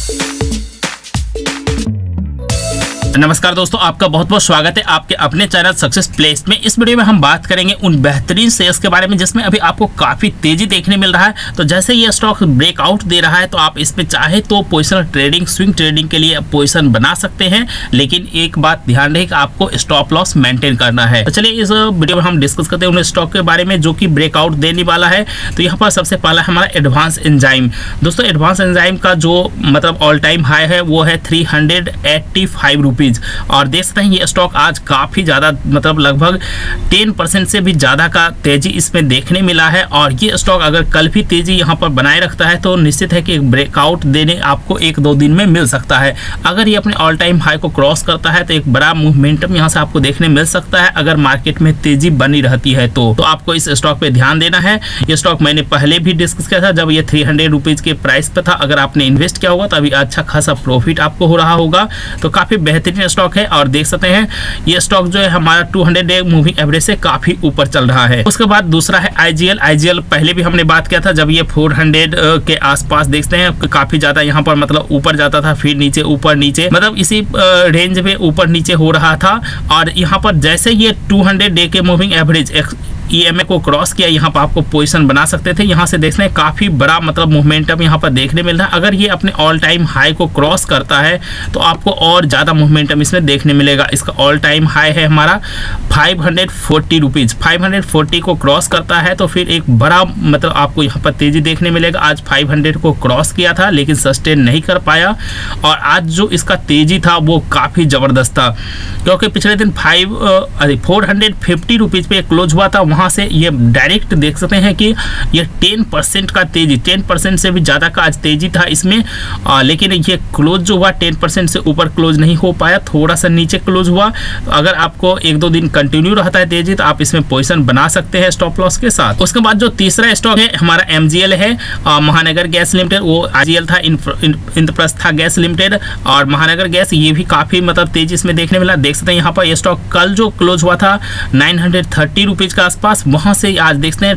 नमस्कार दोस्तों, आपका बहुत बहुत स्वागत है आपके अपने चैनल सक्सेस प्लेस में। इस वीडियो में हम बात करेंगे उन बेहतरीन शेयर्स के बारे में जिसमें अभी आपको काफी तेजी देखने मिल रहा है। तो जैसे ये स्टॉक ब्रेकआउट दे रहा है तो आप इसमें चाहे तो पोजिशनल ट्रेडिंग, स्विंग ट्रेडिंग के लिए पोजिशन बना सकते हैं, लेकिन एक बात ध्यान रहे कि आपको स्टॉप लॉस मेंटेन करना है। तो चलिए इस वीडियो में हम डिस्कस करते हैं उन स्टॉक के बारे में जो कि ब्रेकआउट देने वाला है। तो यहाँ पर सबसे पहला हमारा एडवांस एंजाइम। दोस्तों एडवांस एंजाइम का जो मतलब ऑल टाइम हाई है वो है 385 रुपीज, और देख सकते हैं ये स्टॉक आज काफी ज्यादा मतलब लगभग 10% से भी ज्यादा का तेजी इसमें देखने मिला है। और ये स्टॉक अगर कल भी तेजी यहाँ पर बनाए रखता है तो निश्चित है कि एक ब्रेकआउट देने आपको 1-2 दिन में मिल सकता है। अगर ये अपने ऑल टाइम हाई को क्रॉस करता है तो एक बड़ा मूवमेंटम यहाँ से आपको देखने मिल सकता है। अगर मार्केट में तेजी बनी रहती है तो आपको इस स्टॉक पे ध्यान देना है। ये स्टॉक मैंने पहले भी डिस्कस किया था जब ये 300 रुपीज के प्राइस पे था। अगर आपने इन्वेस्ट किया होगा तो अभी अच्छा खासा प्रॉफिट आपको हो रहा होगा। तो काफी बेहतरीन स्टॉक है और देख सकते हैं ये स्टॉक जो है हमारा 200 डे मूविंग एवरेज से काफी ऊपर चल रहा है। उसके बाद दूसरा है आईजीएल। आईजीएल पहले भी हमने बात किया था जब ये 400 के आसपास देखते हैं काफी ज्यादा यहाँ पर मतलब ऊपर जाता था, फिर नीचे ऊपर नीचे मतलब इसी रेंज में ऊपर नीचे हो रहा था। और यहाँ पर जैसे ये 200 डे के मूविंग एवरेज EMA को क्रॉस किया, यहाँ पर आपको पोजीशन बना सकते थे। यहाँ से देखते हैं काफी बड़ा मतलब मूवमेंटम यहाँ पर देखने मिल रहा है। अगर ये अपने ऑल टाइम हाई को क्रॉस करता है तो आपको और ज्यादा मूवमेंटम इसमें देखने मिलेगा। इसका ऑल टाइम हाई है हमारा 540 रुपीज। 540 को क्रॉस करता है तो फिर एक बड़ा मतलब आपको यहाँ पर तेजी देखने मिलेगा। आज 500 को क्रॉस किया था लेकिन सस्टेन नहीं कर पाया, और आज जो इसका तेजी था वो काफी जबरदस्त था क्योंकि पिछले दिन 450 रुपीज पे क्लोज हुआ था। वहां से ये डायरेक्ट देख सकते हैं कि ये 10% का तेजी, 10% से भी ज्यादा का आज तेजी था इसमें। लेकिन ये क्लोज जो हुआ 10% से ऊपर क्लोज नहीं हो पाया, थोड़ा सा नीचे क्लोज हुआ। अगर आपको 1-2 दिन कंटिन्यू रहता है तेजी तो आप इसमें पोजीशन बना सकते हैं स्टॉप लॉस के साथ। उसके बाद जो तीसरा स्टॉक है हमारा MGL है, महानगर गैस लिमिटेड। वो IGL था, इंद्रप्रस्थ था गैस लिमिटेड, और महानगर गैस ये भी काफी मतलब तेजी इसमें देखने मिला। देख सकते हैं यहाँ पर ये स्टॉक कल जो क्लोज हुआ था 930 रुपीज का आसपास, वहां से आज देखते हैं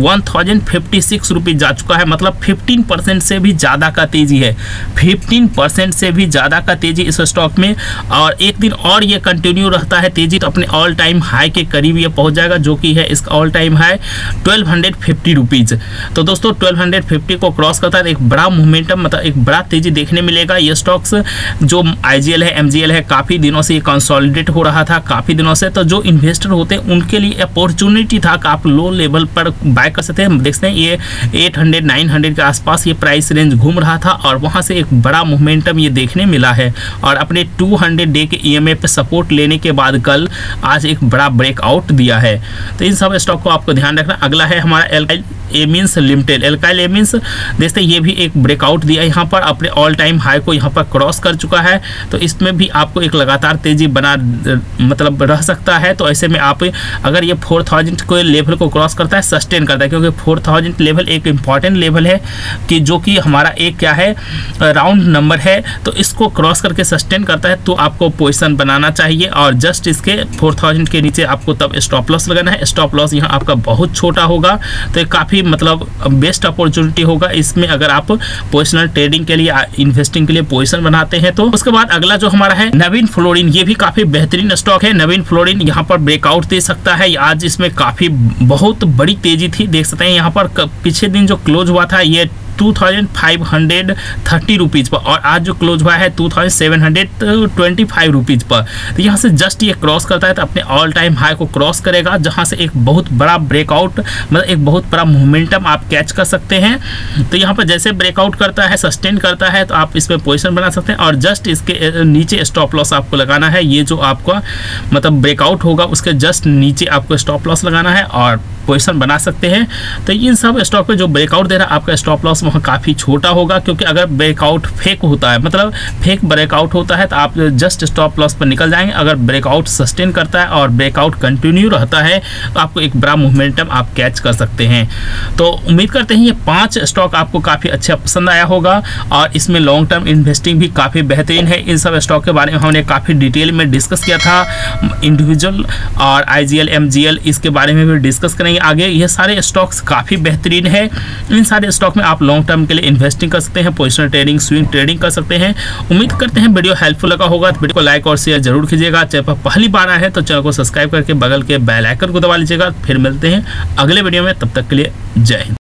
1056 रुपीज जा चुका है। मतलब 15% से भी ज्यादा का तेजी है, 15% से भी ज्यादा का तेजी इस स्टॉक में। और एक दिन और ये कंटिन्यू रहता है तेजी तो अपने ऑल टाइम हाई के करीब ये पहुंच जाएगा, जो कि है इसका ऑल टाइम हाई 1250 रुपीज। तो दोस्तों 1250 को क्रॉस करता है तो एक बड़ा मूवमेंटम मतलब एक बड़ा तेजी देखने मिलेगा। ये स्टॉक्स जो IGL है, MGL है, काफी दिनों से ये कंसोलिडेट हो रहा था काफी दिनों से। तो जो इन्वेस्टर होते हैं उनके लिए अपॉर्चुनिटी था कि आप लो लेवल पर बाय कर सकते हैं। देखते हैं ये 800-900 के आसपास ये प्राइस रेंज घूम रहा था और वहां से एक बड़ा मोमेंटम ये देखने मिला है। और अपने 200 डे के EMA पे सपोर्ट लेने के बाद कल आज एक बड़ा ब्रेकआउट दिया है। तो इन सब स्टॉक को आपको ध्यान रखना। अगला है हमारा alkyl amines limited. Alkyl amines देखते हैं ये भी एक ब्रेकआउट दिया यहाँ पर, अपने ऑल टाइम हाई को यहाँ पर क्रॉस कर चुका है। तो इसमें भी आपको एक लगातार तेजी बना मतलब रह सकता है। तो ऐसे में आप अगर ये 4000 को लेवल को क्रॉस करता है, सस्टेन करता है, क्योंकि 4000 लेवल एक इंपॉर्टेंट लेवल है कि जो कि हमारा एक क्या है राउंड नंबर है। तो इसको क्रॉस करके सस्टेन करता है तो आपको पोजीशन बनाना चाहिए, और जस्ट इसके 4000 के नीचे आपको तब स्टॉप लॉस लगाना है। स्टॉप लॉस यहाँ आपका बहुत छोटा होगा, तो ये काफी मतलब बेस्ट अपॉर्चुनिटी होगा इसमें अगर आप पोजिशनल ट्रेडिंग के लिए, इन्वेस्टिंग के लिए पोजीशन बनाते हैं तो। उसके बाद अगला जो हमारा है नवीन फ्लोरिन, ये भी काफी बेहतरीन स्टॉक है। नवीन फ्लोरिन यहाँ पर ब्रेकआउट दे सकता है। आज इसमें काफी बहुत बड़ी तेजी थी, देख सकते हैं यहाँ पर पिछले दिन जो क्लोज हुआ था ये 2530 रुपीज पर, और आज जो क्लोज हुआ है 2725 रुपीज पर। तो यहाँ से जस्ट ये क्रॉस करता है तो अपने ऑल टाइम हाई को क्रॉस करेगा, जहाँ से एक बहुत बड़ा ब्रेकआउट मतलब एक बहुत बड़ा मोमेंटम आप कैच कर सकते हैं। तो यहाँ पर जैसे ब्रेकआउट करता है, सस्टेन करता है, तो आप इसमें पोजीशन बना सकते हैं। और जस्ट इसके नीचे स्टॉप लॉस आपको लगाना है। ये जो आपका मतलब ब्रेकआउट होगा उसके जस्ट नीचे आपको स्टॉप लॉस लगाना है और पोजीशन बना सकते हैं। तो इन सब स्टॉक पे जो ब्रेकआउट दे रहा है आपका स्टॉप लॉस वहाँ काफ़ी छोटा होगा, क्योंकि अगर ब्रेकआउट फेक होता है मतलब फेक ब्रेकआउट होता है तो आप जस्ट स्टॉप लॉस पर निकल जाएंगे। अगर ब्रेकआउट सस्टेन करता है और ब्रेकआउट कंटिन्यू रहता है तो आपको एक बड़ा मूवमेंटम आप कैच कर सकते हैं। तो उम्मीद करते हैं ये 5 स्टॉक आपको काफ़ी अच्छा पसंद आया होगा, और इसमें लॉन्ग टर्म इन्वेस्टिंग भी काफ़ी बेहतरीन है। इन सब स्टॉक के बारे में हमने काफ़ी डिटेल में डिस्कस किया था, इंडिविजुअल और IGL MGL इसके बारे में भी डिस्कस करेंगे आगे। ये सारे स्टॉक्स काफ़ी बेहतरीन है। इन सारे स्टॉक में आप लॉन्ग टर्म के लिए इन्वेस्टिंग कर सकते हैं, पोजिशनल ट्रेडिंग, स्विंग ट्रेडिंग कर सकते हैं। उम्मीद करते हैं वीडियो हेल्पफुल लगा होगा, तो वीडियो को लाइक और शेयर जरूर कीजिएगा। चैनल पर पहली बार आए हैं तो चैनल को सब्सक्राइब करके बगल के बेल आइकन को दबा लीजिएगा। फिर मिलते हैं अगले वीडियो में, तब तक के लिए जय हिंद।